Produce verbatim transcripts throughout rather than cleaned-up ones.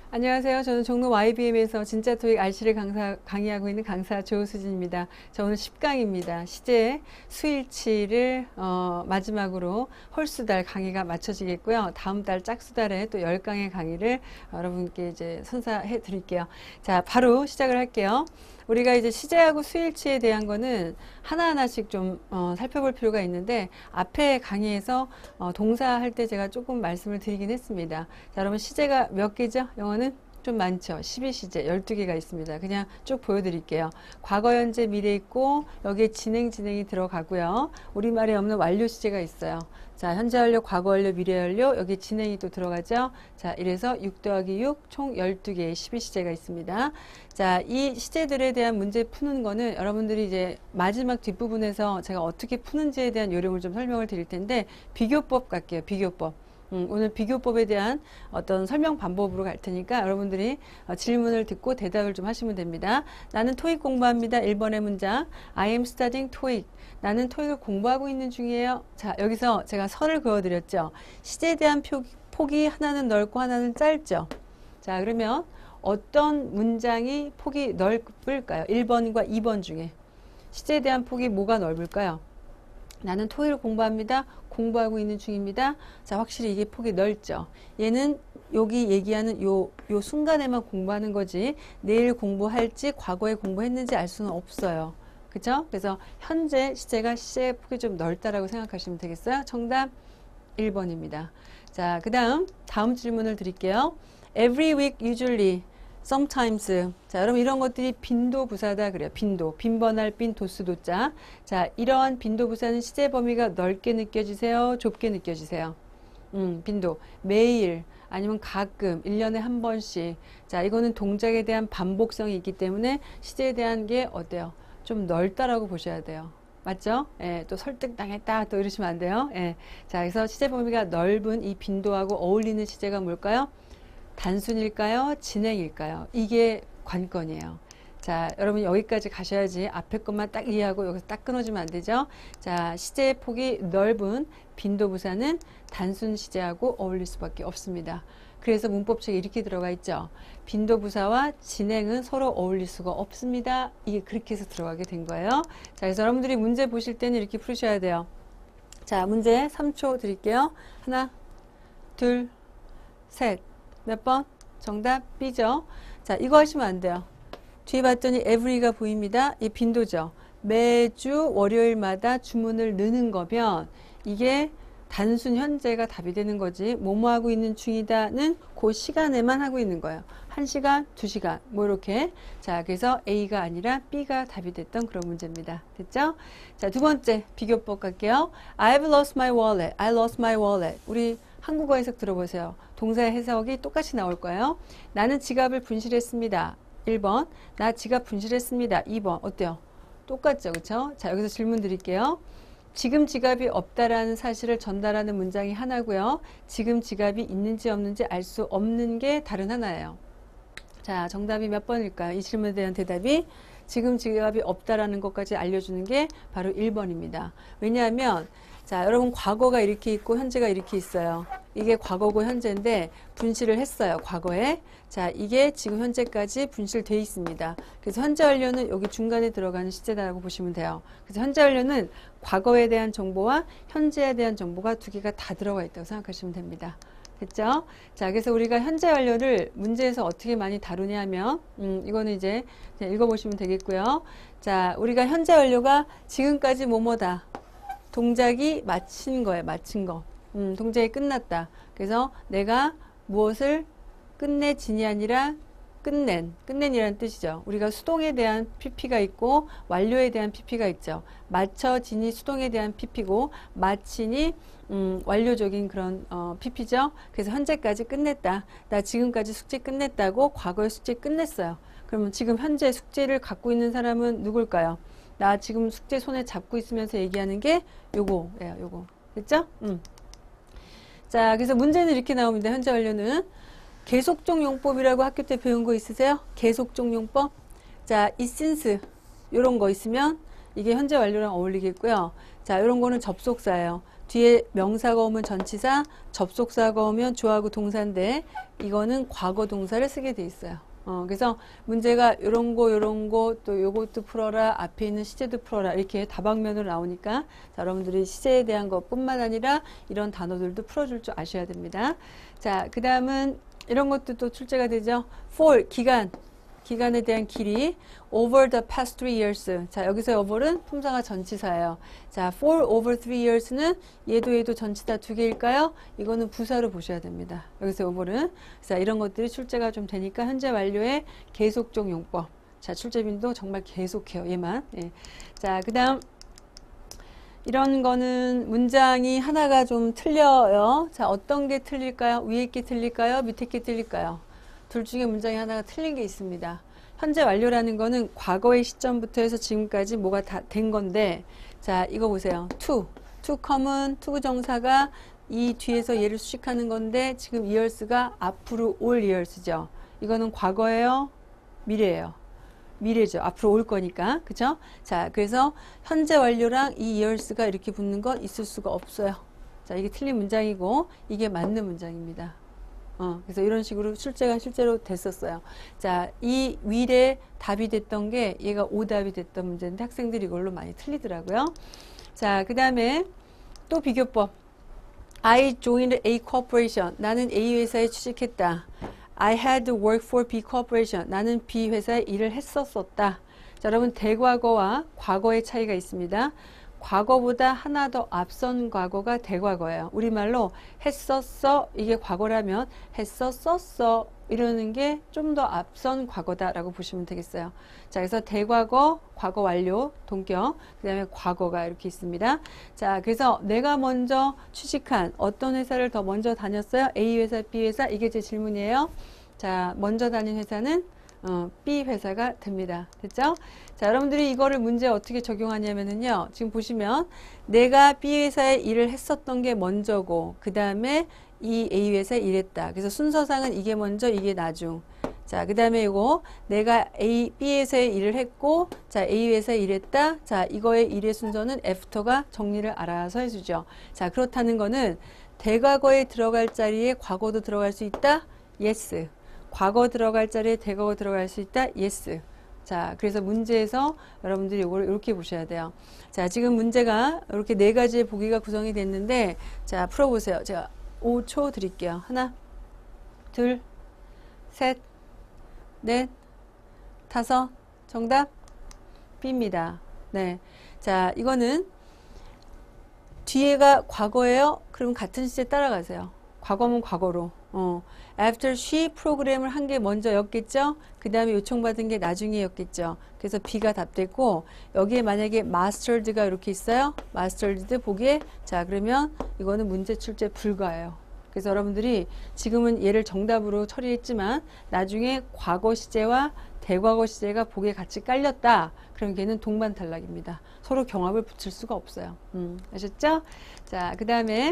안녕하세요. 저는 종로 와이비엠에서 진짜 토익 알씨를 강사, 강의하고 있는 강사 조수진입니다. 저 오늘 십 강입니다. 시제 수일치를 어, 마지막으로 홀수달 강의가 마쳐지겠고요. 다음 달 짝수달에 또 십 강의 강의를 여러분께 이제 선사해 드릴게요. 자, 바로 시작을 할게요. 우리가 이제 시제하고 수일치에 대한 거는 하나하나씩 좀 어, 살펴볼 필요가 있는데, 앞에 강의에서 어, 동사 할 때 제가 조금 말씀을 드리긴 했습니다. 자, 여러분 시제가 몇 개죠? 영어는 좀 많죠. 십이 시제 열두 개가 있습니다. 그냥 쭉 보여드릴게요. 과거, 현재, 미래 있고 여기에 진행, 진행이 들어가고요. 우리말에 없는 완료 시제가 있어요. 자, 현재 완료, 과거 완료, 미래 완료, 여기 진행이 또 들어가죠. 자, 이래서 육 더하기 육, 총 열두 개의 십이 시제가 있습니다. 자, 이 시제들에 대한 문제 푸는 거는 여러분들이 이제 마지막 뒷부분에서 제가 어떻게 푸는지에 대한 요령을 좀 설명을 드릴 텐데, 비교법 갈게요. 비교법. 음, 오늘 비교법에 대한 어떤 설명 방법으로 갈 테니까 여러분들이 어, 질문을 듣고 대답을 좀 하시면 됩니다. 나는 토익 공부합니다. 일 번의 문장. I am studying 토익. 나는 토익을 공부하고 있는 중이에요. 자, 여기서 제가 선을 그어드렸죠. 시제에 대한 표, 폭이 하나는 넓고 하나는 짧죠. 자, 그러면 어떤 문장이 폭이 넓을까요? 일 번과 이 번 중에 시제에 대한 폭이 뭐가 넓을까요? 나는 토익을 공부합니다. 공부하고 있는 중입니다. 자, 확실히 이게 폭이 넓죠. 얘는 여기 얘기하는 요, 요 순간에만 공부하는 거지, 내일 공부할지 과거에 공부했는지 알 수는 없어요. 그죠? 그래서 현재 시제가 시제의 폭이 좀 넓다라고 생각하시면 되겠어요. 정답 일 번입니다. 자, 그 다음 다음 질문을 드릴게요. Every week usually sometimes. 자, 여러분 이런 것들이 빈도부사다 그래요. 빈도. 빈번할 빈, 도수도자. 자, 이러한 빈도부사는 시제 범위가 넓게 느껴지세요? 좁게 느껴지세요? 음, 빈도. 매일 아니면 가끔, 일 년에 한 번씩. 자, 이거는 동작에 대한 반복성이 있기 때문에 시제에 대한 게 어때요? 좀 넓다라고 보셔야 돼요. 맞죠? 예, 또 설득당했다 또 이러시면 안 돼요. 예. 자, 그래서 시제 범위가 넓은 이 빈도하고 어울리는 시제가 뭘까요? 단순일까요? 진행일까요? 이게 관건이에요. 자, 여러분 여기까지 가셔야지 앞에 것만 딱 이해하고 여기서 딱 끊어지면 안 되죠. 자, 시제의 폭이 넓은 빈도부사는 단순 시제하고 어울릴 수밖에 없습니다. 그래서 문법책에 이렇게 들어가 있죠. 빈도부사와 진행은 서로 어울릴 수가 없습니다. 이게 그렇게 해서 들어가게 된 거예요. 자, 그래서 여러분들이 문제 보실 때는 이렇게 풀으셔야 돼요. 자, 문제 삼 초 드릴게요. 하나, 둘, 셋. 몇 번? 정답 B죠. 자, 이거 하시면 안 돼요. 뒤에 봤더니 every가 보입니다. 이 빈도죠. 매주 월요일마다 주문을 넣는 거면 이게 단순 현재가 답이 되는 거지, 뭐뭐 하고 있는 중이다는 그 시간에만 하고 있는 거예요. 한 시간, 두 시간, 뭐 이렇게. 자, 그래서 A가 아니라 B가 답이 됐던 그런 문제입니다. 됐죠? 자, 두 번째 비교법 갈게요. I've lost my wallet. I lost my wallet. 우리 한국어 해석 들어보세요. 동사의 해석이 똑같이 나올 거예요. 나는 지갑을 분실했습니다. 일 번. 나 지갑 분실했습니다. 이 번. 어때요? 똑같죠? 그쵸? 자, 여기서 질문 드릴게요. 지금 지갑이 없다라는 사실을 전달하는 문장이 하나고요. 지금 지갑이 있는지 없는지 알 수 없는 게 다른 하나예요. 자, 정답이 몇 번일까요? 이 질문에 대한 대답이 지금 지갑이 없다라는 것까지 알려주는 게 바로 일 번입니다. 왜냐하면 자, 여러분 과거가 이렇게 있고 현재가 이렇게 있어요. 이게 과거고 현재인데 분실을 했어요. 과거에. 자, 이게 지금 현재까지 분실돼 있습니다. 그래서 현재 완료는 여기 중간에 들어가는 시제다라고 보시면 돼요. 그래서 현재 완료는 과거에 대한 정보와 현재에 대한 정보가 두 개가 다 들어가 있다고 생각하시면 됩니다. 됐죠? 자, 그래서 우리가 현재 완료를 문제에서 어떻게 많이 다루냐 하면, 음, 이거는 이제 그냥 읽어보시면 되겠고요. 자, 우리가 현재 완료가 지금까지 뭐뭐다. 동작이 마친 거예요. 마친 거. 음, 동작이 끝났다. 그래서 내가 무엇을 끝내진이 아니라 끝낸, 끝낸이라는 뜻이죠. 우리가 수동에 대한 피피가 있고 완료에 대한 피피가 있죠. 마쳐진이 수동에 대한 피피고 마친이 음, 완료적인 그런 어, 피피죠. 그래서 현재까지 끝냈다. 나 지금까지 숙제 끝냈다고 과거의 숙제 끝냈어요. 그러면 지금 현재 숙제를 갖고 있는 사람은 누굴까요? 나 지금 숙제 손에 잡고 있으면서 얘기하는 게 요거예요. 요거. 됐죠? 음. 자, 그래서 문제는 이렇게 나옵니다. 현재 완료는 계속적 용법이라고 학교 때 배운 거 있으세요? 계속적 용법. 자, 이 since 요런 거 있으면 이게 현재 완료랑 어울리겠고요. 자, 요런 거는 접속사예요. 뒤에 명사가 오면 전치사, 접속사가 오면 주어하고 동사인데 이거는 과거 동사를 쓰게 돼 있어요. 어, 그래서 문제가 요런 거 요런 거 또 요것도 풀어라, 앞에 있는 시제도 풀어라 이렇게 다방면으로 나오니까 자, 여러분들이 시제에 대한 것뿐만 아니라 이런 단어들도 풀어줄 줄 아셔야 됩니다. 자, 그 다음은 이런 것도 또 출제가 되죠. for 기간, 기간에 대한 길이 over the past three years. 자, 여기서 over는 품사가 전치사예요. 자, for over three years는 얘도 얘도 전치사 두 개일까요? 이거는 부사로 보셔야 됩니다. 여기서 over는. 자, 이런 것들이 출제가 좀 되니까 현재 완료의 계속적 용법. 자, 출제빈도 정말 계속해요. 얘만. 예. 자, 그 다음 이런 거는 문장이 하나가 좀 틀려요. 자, 어떤 게 틀릴까요? 위에 게 틀릴까요? 밑에 게 틀릴까요? 둘 중에 문장이 하나가 틀린 게 있습니다. 현재 완료라는 거는 과거의 시점부터 해서 지금까지 뭐가 다 된 건데, 자, 이거 보세요. to. to come은 투구정사가 이 뒤에서 얘를 수식하는 건데, 지금 이얼스가 앞으로 올 이얼스죠. 이거는 과거예요? 미래예요? 미래죠. 앞으로 올 거니까. 그죠? 자, 그래서 현재 완료랑 이 이얼스가 이렇게 붙는 건 있을 수가 없어요. 자, 이게 틀린 문장이고, 이게 맞는 문장입니다. 어, 그래서 이런 식으로 출제가 실제로 됐었어요. 자, 이 위에 답이 됐던 게 얘가 오답이 됐던 문제인데 학생들이 이걸로 많이 틀리더라고요. 자, 그 다음에 또 비교법. I joined A corporation. 나는 A 회사에 취직했다. I had to work for B corporation. 나는 B 회사에 일을 했었었다. 자, 여러분 대과거와 과거의 차이가 있습니다. 과거보다 하나 더 앞선 과거가 대과거예요. 우리말로 했었어 이게 과거라면 했었었어 이러는 게 좀 더 앞선 과거다라고 보시면 되겠어요. 자, 그래서 대과거, 과거 완료, 동격, 그 다음에 과거가 이렇게 있습니다. 자, 그래서 내가 먼저 취직한 어떤 회사를 더 먼저 다녔어요? A 회사, B 회사? 이게 제 질문이에요. 자, 먼저 다닌 회사는 어, B 회사가 됩니다. 됐죠? 자, 여러분들이 이거를 문제에 어떻게 적용하냐면은요. 지금 보시면 내가 B 회사에 일을 했었던 게 먼저고 그 다음에 이 A 회사에 일했다. 그래서 순서상은 이게 먼저 이게 나중. 자, 그 다음에 이거 내가 A, B 회사에 일을 했고 자, A 회사에 일했다. 자, 이거의 일의 순서는 애프터가 정리를 알아서 해주죠. 자, 그렇다는 거는 대과거에 들어갈 자리에 과거도 들어갈 수 있다. yes. 과거 들어갈 자리에 대과거 들어갈 수 있다. yes. 자, 그래서 문제에서 여러분들이 이걸 이렇게 보셔야 돼요. 자, 지금 문제가 이렇게 네 가지의 보기가 구성이 됐는데, 자, 풀어보세요. 제가 오 초 드릴게요. 하나, 둘, 셋, 넷, 다섯. 정답 B입니다. 네. 자, 이거는 뒤에가 과거예요. 그럼 같은 시제 따라가세요. 과거면 과거로. 어. After she 프로그램을 한 게 먼저였겠죠. 그 다음에 요청받은 게 나중에였겠죠. 그래서 B가 답됐고 여기에 만약에 mastered가 이렇게 있어요. mastered 보기에 자, 그러면 이거는 문제 출제 불가예요. 그래서 여러분들이 지금은 얘를 정답으로 처리했지만 나중에 과거 시제와 대과거 시제가 보기에 같이 깔렸다. 그럼 걔는 동반 탈락입니다. 서로 경합을 붙일 수가 없어요. 음, 아셨죠? 자, 그 다음에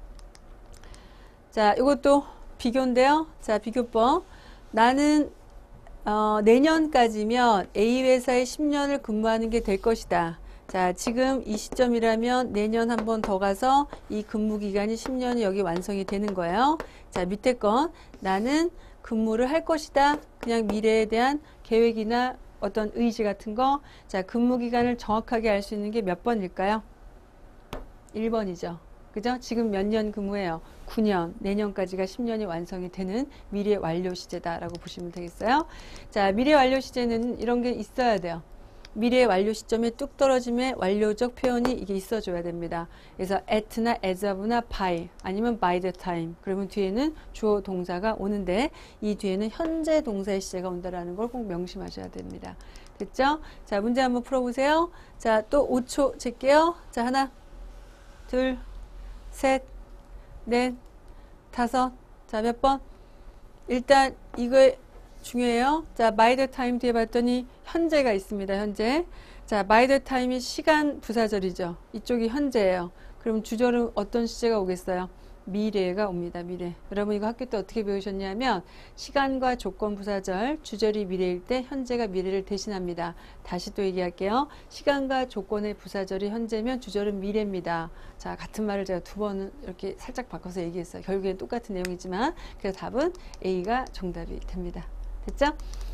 자, 이것도 비교인데요. 자, 비교법. 나는 어, 내년까지면 A 회사에 십 년을 근무하는 게 될 것이다. 자, 지금 이 시점이라면 내년 한 번 더 가서 이 근무 기간이 십 년이 여기 완성이 되는 거예요. 자, 밑에 건 나는 근무를 할 것이다. 그냥 미래에 대한 계획이나 어떤 의지 같은 거. 자, 근무 기간을 정확하게 알 수 있는 게 몇 번일까요? 일 번이죠. 그죠? 지금 몇 년 근무해요? 구 년, 내년까지가 십 년이 완성이 되는 미래 완료 시제다라고 보시면 되겠어요. 자, 미래 완료 시제는 이런 게 있어야 돼요. 미래 완료 시점에 뚝 떨어짐의 완료적 표현이 이게 있어줘야 됩니다. 그래서 at나 as of나 by 아니면 by the time. 그러면 뒤에는 주어 동사가 오는데 이 뒤에는 현재 동사의 시제가 온다라는 걸 꼭 명심하셔야 됩니다. 됐죠? 자, 문제 한번 풀어보세요. 자, 또 오 초 잴게요. 자, 하나, 둘, 셋, 넷, 다섯. 자, 몇 번? 일단 이거 중요해요. 자, by the time 뒤에 봤더니 현재가 있습니다. 현재. 자, by the time이 시간 부사절이죠. 이쪽이 현재예요. 그럼 주절은 어떤 시제가 오겠어요? 미래가 옵니다. 미래. 여러분 이거 학교 때 어떻게 배우셨냐면 시간과 조건 부사절, 주절이 미래일 때 현재가 미래를 대신합니다. 다시 또 얘기할게요. 시간과 조건의 부사절이 현재면 주절은 미래입니다. 자, 같은 말을 제가 두 번 이렇게 살짝 바꿔서 얘기했어요. 결국엔 똑같은 내용이지만 그래서 답은 A가 정답이 됩니다. 됐죠?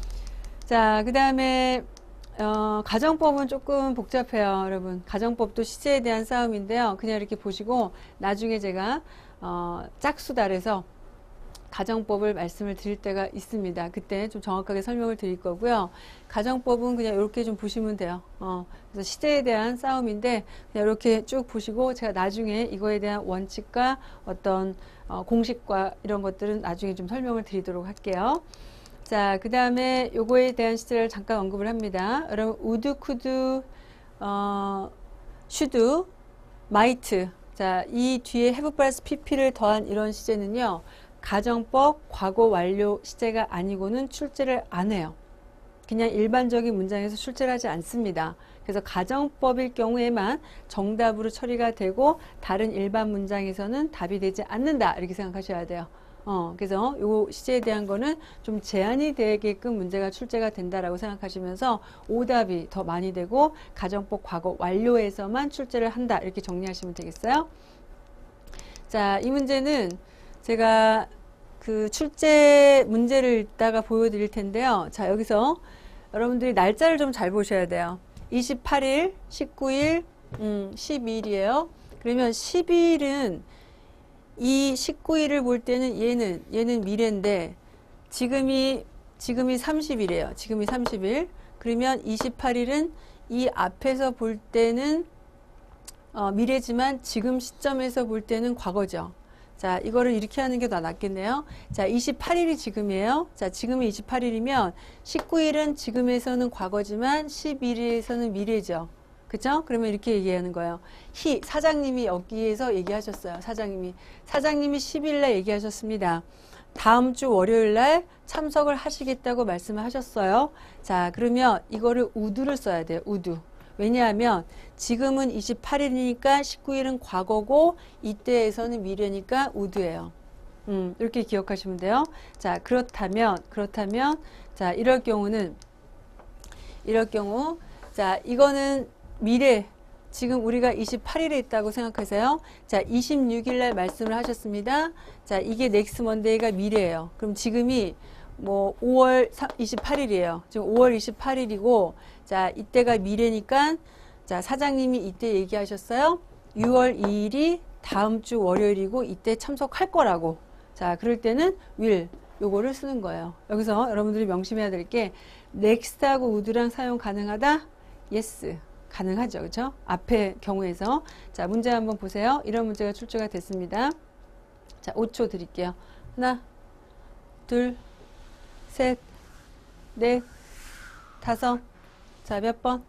자, 그 다음에 어, 가정법은 조금 복잡해요, 여러분. 가정법도 시제에 대한 싸움인데요. 그냥 이렇게 보시고 나중에 제가 어, 짝수달에서 가정법을 말씀을 드릴 때가 있습니다. 그때 좀 정확하게 설명을 드릴 거고요. 가정법은 그냥 이렇게 좀 보시면 돼요. 어, 그래서 시제에 대한 싸움인데 그냥 이렇게 쭉 보시고 제가 나중에 이거에 대한 원칙과 어떤 어, 공식과 이런 것들은 나중에 좀 설명을 드리도록 할게요. 자, 그 다음에 요거에 대한 시제를 잠깐 언급을 합니다. 여러분, 우드, 쿠드, 어, 슈드, 마이트. 자, 이 뒤에 have 플러스 pp를 더한 이런 시제는요, 가정법, 과거 완료 시제가 아니고는 출제를 안 해요. 그냥 일반적인 문장에서 출제를 하지 않습니다. 그래서 가정법일 경우에만 정답으로 처리가 되고 다른 일반 문장에서는 답이 되지 않는다. 이렇게 생각하셔야 돼요. 어, 그래서 요 시제에 대한 거는 좀 제한이 되게끔 문제가 출제가 된다라고 생각하시면서 오답이 더 많이 되고 가정법 과거 완료에서만 출제를 한다. 이렇게 정리하시면 되겠어요. 자, 이 문제는 제가 그 출제 문제를 이따가 보여드릴 텐데요. 자, 여기서 여러분들이 날짜를 좀 잘 보셔야 돼요. 이십팔 일, 십구 일, 음, 십이 일이에요. 그러면 십이 일은 이 십구 일을 볼 때는 얘는 얘는 미래인데 지금이 지금이 삼십 일이에요. 지금이 삼십 일. 그러면 이십팔 일은 이 앞에서 볼 때는 어, 미래지만 지금 시점에서 볼 때는 과거죠. 자, 이거를 이렇게 하는 게 더 낫겠네요. 자, 이십팔 일이 지금이에요. 자, 지금이 이십팔 일이면 십구 일은 지금에서는 과거지만 십일 일에서는 미래죠. 그죠? 그러면 이렇게 얘기하는 거예요. 히, 사장님이 여기에서 얘기하셨어요. 사장님이. 사장님이 십 일 날 얘기하셨습니다. 다음 주 월요일 날 참석을 하시겠다고 말씀을 하셨어요. 자, 그러면 이거를 우드를 써야 돼요. 우드. 왜냐하면 지금은 이십팔 일이니까 십구 일은 과거고 이때에서는 미래니까 우드예요. 음, 이렇게 기억하시면 돼요. 자, 그렇다면, 그렇다면, 자, 이럴 경우는, 이럴 경우, 자, 이거는 미래, 지금 우리가 이십팔 일에 있다고 생각하세요. 자, 이십육 일 날 말씀을 하셨습니다. 자, 이게 넥스트 먼데이가 미래예요. 그럼 지금이 뭐 오월 이십팔 일이에요. 지금 오월 이십팔 일이고, 자, 이때가 미래니까, 자, 사장님이 이때 얘기하셨어요. 유월 이 일이 다음 주 월요일이고, 이때 참석할 거라고. 자, 그럴 때는 will, 요거를 쓰는 거예요. 여기서 여러분들이 명심해야 될 게, next하고 would랑 사용 가능하다? yes. 가능하죠. 그렇죠? 앞의 경우에서. 자, 문제 한번 보세요. 이런 문제가 출제가 됐습니다. 자, 오 초 드릴게요. 하나, 둘, 셋, 넷, 다섯. 자, 몇 번?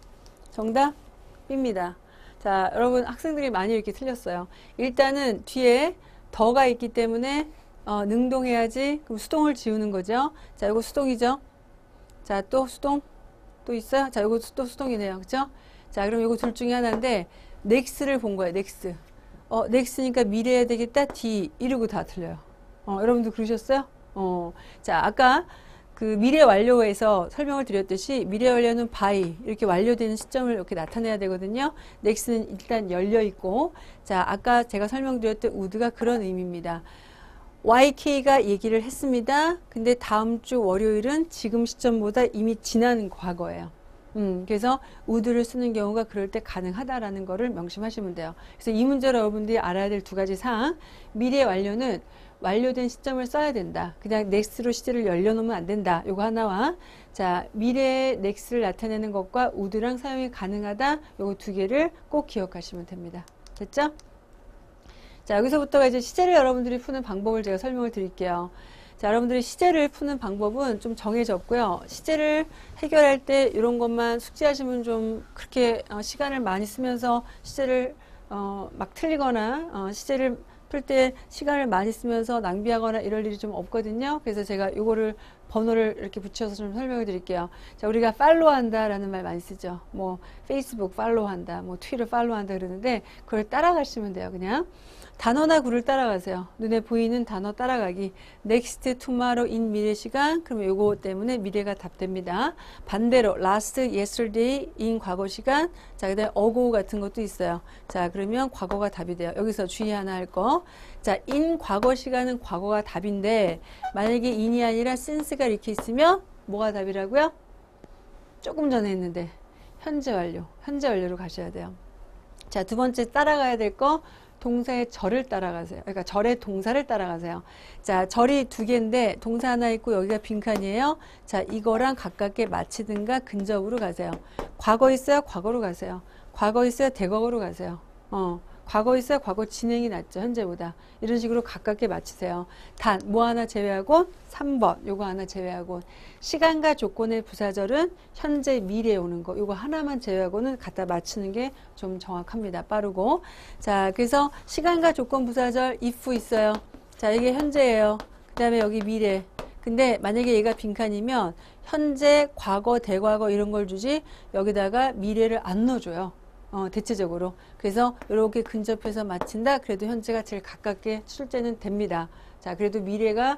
정답입니다. 자, 여러분 학생들이 많이 이렇게 틀렸어요. 일단은 뒤에 더가 있기 때문에 어, 능동해야지. 그럼 수동을 지우는 거죠. 자, 이거 수동이죠. 자, 또 수동. 또 있어요? 자, 이거 또 수동이네요. 그죠? 자, 그럼 이거 둘 중에 하나인데, 넥스를 본 거예요. 넥스. 어, 넥스니까 미래 해야 되겠다. D. 이러고 다 틀려요. 어, 여러분들 그러셨어요? 어. 자, 아까 그 미래 완료에서 설명을 드렸듯이, 미래 완료는 by. 이렇게 완료되는 시점을 이렇게 나타내야 되거든요. 넥스는 일단 열려있고, 자, 아까 제가 설명드렸던 would가 그런 의미입니다. 와이케이가 얘기를 했습니다. 근데 다음 주 월요일은 지금 시점보다 이미 지난 과거예요. 음, 그래서 would를 쓰는 경우가 그럴 때 가능하다라는 거를 명심하시면 돼요. 그래서 이 문제로 여러분들이 알아야 될 두 가지 사항. 미래 완료는 완료된 시점을 써야 된다. 그냥 next로 시제를 열려놓으면 안 된다. 요거 하나와, 자, 미래의 next를 나타내는 것과 would랑 사용이 가능하다. 요거 두 개를 꼭 기억하시면 됩니다. 됐죠? 자, 여기서부터가 이제 시제를 여러분들이 푸는 방법을 제가 설명을 드릴게요. 자, 여러분들이 시제를 푸는 방법은 좀 정해졌고요. 시제를 해결할 때 이런 것만 숙지하시면 좀 그렇게 어, 시간을 많이 쓰면서 시제를 어, 막 틀리거나 어, 시제를 풀 때 시간을 많이 쓰면서 낭비하거나 이럴 일이 좀 없거든요. 그래서 제가 요거를 번호를 이렇게 붙여서 좀 설명을 드릴게요. 자, 우리가 팔로우 한다라는 말 많이 쓰죠. 뭐 페이스북 팔로우 한다, 뭐 트위터 팔로우 한다 그러는데 그걸 따라가시면 돼요. 그냥 단어나 구를 따라가세요. 눈에 보이는 단어 따라가기. next, tomorrow, in 미래 시간. 그러면 요거 때문에 미래가 답됩니다. 반대로 last, yesterday, in 과거 시간. 자, 그 다음에 ago 같은 것도 있어요. 자, 그러면 과거가 답이 돼요. 여기서 주의 하나 할 거. 자, in 과거 시간은 과거가 답인데 만약에 in이 아니라 since가 이렇게 있으면 뭐가 답이라고요? 조금 전에 했는데 현재 완료. 현재 완료로 가셔야 돼요. 자, 두 번째 따라가야 될 거. 동사의 절을 따라가세요. 그러니까 절의 동사를 따라가세요. 자, 절이 두 개인데 동사 하나 있고 여기가 빈칸이에요. 자, 이거랑 가깝게 맞히든가 근접으로 가세요. 과거 있어요? 과거로 가세요. 과거 있어요? 대과거로 가세요. 어, 과거 있어요? 과거 진행이 낫죠. 현재보다. 이런 식으로 가깝게 맞추세요. 단, 뭐 하나 제외하고 삼 번 요거 하나 제외하고 시간과 조건의 부사절은 현재 미래에 오는 거 요거 하나만 제외하고는 갖다 맞추는 게 좀 정확합니다. 빠르고. 자, 그래서 시간과 조건 부사절 if 있어요. 자, 이게 현재예요. 그 다음에 여기 미래. 근데 만약에 얘가 빈칸이면 현재, 과거, 대과거 이런 걸 주지 여기다가 미래를 안 넣어줘요. 어, 대체적으로. 그래서 이렇게 근접해서 맞힌다. 그래도 현재가 제일 가깝게 출제는 됩니다. 자, 그래도 미래가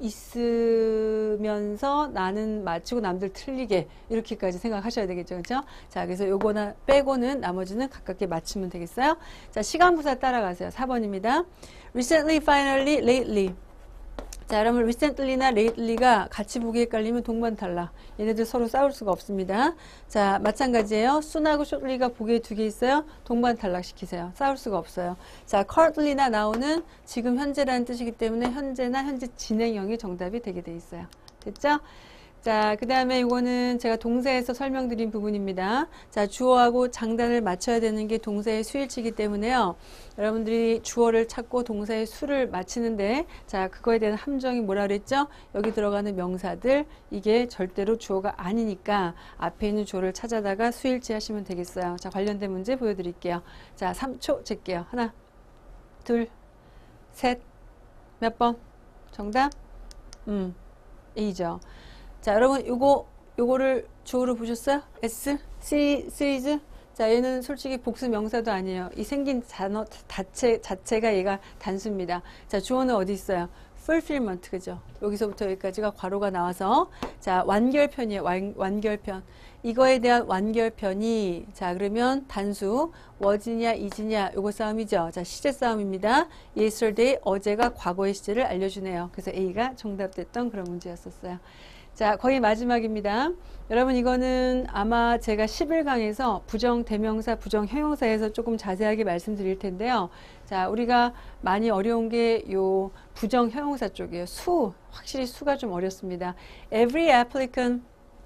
있으면서 나는 맞추고 남들 틀리게 이렇게까지 생각하셔야 되겠죠. 그렇죠? 자, 그래서 요거나 빼고는 나머지는 가깝게 맞추면 되겠어요. 자, 시간부사 따라가세요. 사 번입니다. recently, finally, lately. 자, 여러분 recently나 lately가 같이 보기 헷갈리면 동반 탈락. 얘네들 서로 싸울 수가 없습니다. 자, 마찬가지예요. soon하고 shortly가 보기에 두 개 있어요. 동반 탈락시키세요. 싸울 수가 없어요. 자, currently나 now는 지금 현재라는 뜻이기 때문에 현재나 현재 진행형이 정답이 되게 돼 있어요. 됐죠? 자, 그 다음에 이거는 제가 동사에서 설명드린 부분입니다. 자, 주어하고 장단을 맞춰야 되는 게 동사의 수일치이기 때문에요. 여러분들이 주어를 찾고 동사의 수를 맞히는데, 자, 그거에 대한 함정이 뭐라 그랬죠? 여기 들어가는 명사들, 이게 절대로 주어가 아니니까 앞에 있는 주어를 찾아다가 수일치 하시면 되겠어요. 자, 관련된 문제 보여드릴게요. 자, 삼 초 잴게요. 하나, 둘, 셋, 몇 번? 정답? 음, A죠. 자, 여러분, 요거, 요거를 주어로 보셨어요? S? C, 시리즈? 자, 얘는 솔직히 복수 명사도 아니에요. 이 생긴 단어 자체, 자체가 얘가 단수입니다. 자, 주어는 어디 있어요? fulfillment, 그죠? 여기서부터 여기까지가 괄호가 나와서, 자, 완결편이에요. 완, 완결편. 이거에 대한 완결편이, 자, 그러면 단수, was냐, is냐, 요거 싸움이죠. 자, 시제 싸움입니다. yesterday, 어제가 과거의 시제를 알려주네요. 그래서 A가 정답됐던 그런 문제였었어요. 자, 거의 마지막입니다. 여러분, 이거는 아마 제가 십일 강에서 부정 대명사, 부정 형용사에서 조금 자세하게 말씀드릴 텐데요. 자, 우리가 많이 어려운 게 요 부정 형용사 쪽이에요. 수, 확실히 수가 좀 어렵습니다. Every applicant,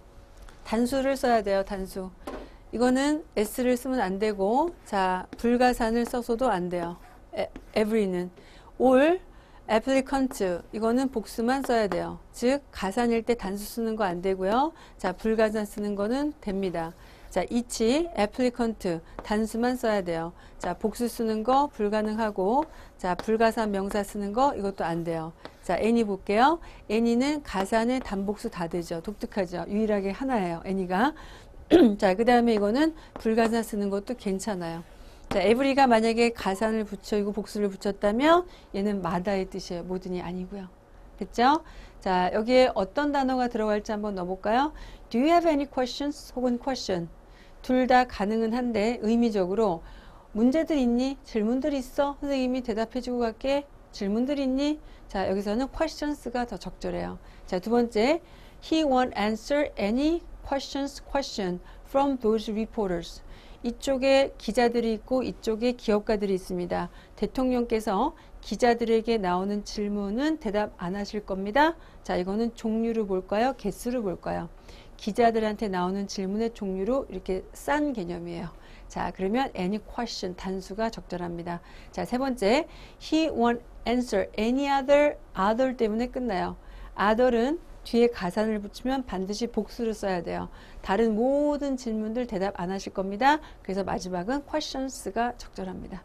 단수를 써야 돼요, 단수. 이거는 s를 쓰면 안 되고, 자, 불가산을 써서도 안 돼요. every는. all, applicant, 이거는 복수만 써야 돼요. 즉, 가산일 때 단수 쓰는 거 안 되고요. 자, 불가산 쓰는 거는 됩니다. 자, each, applicant, 단수만 써야 돼요. 자, 복수 쓰는 거 불가능하고, 자, 불가산 명사 쓰는 거 이것도 안 돼요. 자, any 볼게요. any는 가산의 단복수 다 되죠. 독특하죠. 유일하게 하나예요. any가. 자, 그 다음에 이거는 불가산 쓰는 것도 괜찮아요. 자, every가 만약에 가산을 붙여 이거 복수를 붙였다면 얘는 마다의 뜻이에요. 모든이 아니고요. 됐죠? 자, 여기에 어떤 단어가 들어갈지 한번 넣어볼까요? Do you have any questions? 혹은 question. 둘 다 가능은 한데 의미적으로 문제들 있니? 질문들 있어? 선생님이 대답해주고 갈게. 질문들 있니? 자, 여기서는 questions가 더 적절해요. 자, 두 번째, he won't answer any questions, question from those reporters. 이쪽에 기자들이 있고 이쪽에 기업가들이 있습니다. 대통령께서 기자들에게 나오는 질문은 대답 안 하실 겁니다. 자, 이거는 종류를 볼까요? 개수를 볼까요? 기자들한테 나오는 질문의 종류로 이렇게 싼 개념이에요. 자, 그러면 any question 단수가 적절합니다. 자, 세 번째, he won't answer any other, other 때문에 끝나요. other은 뒤에 가산을 붙이면 반드시 복수를 써야 돼요. 다른 모든 질문들 대답 안 하실 겁니다. 그래서 마지막은 questions가 적절합니다.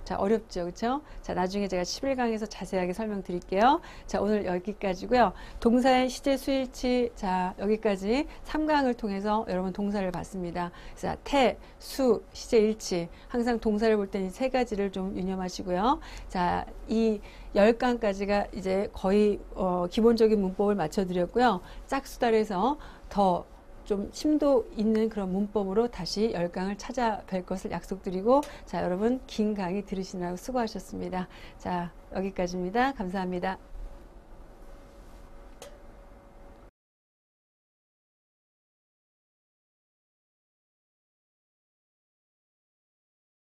자, 어렵죠. 그렇죠? 자, 나중에 제가 십일 강에서 자세하게 설명드릴게요. 자, 오늘 여기까지고요. 동사의 시제, 수일치, 자, 여기까지 삼 강을 통해서 여러분 동사를 봤습니다. 자, 태, 수, 시제, 일치. 항상 동사를 볼 때는 이 세 가지를 좀 유념하시고요. 자, 이 열 강까지가 이제 거의 어, 기본적인 문법을 맞춰드렸고요. 짝수달에서 더 좀 심도 있는 그런 문법으로 다시 열 강을 찾아뵐 것을 약속드리고, 자, 여러분 긴 강의 들으시느라고 수고하셨습니다. 자, 여기까지입니다. 감사합니다.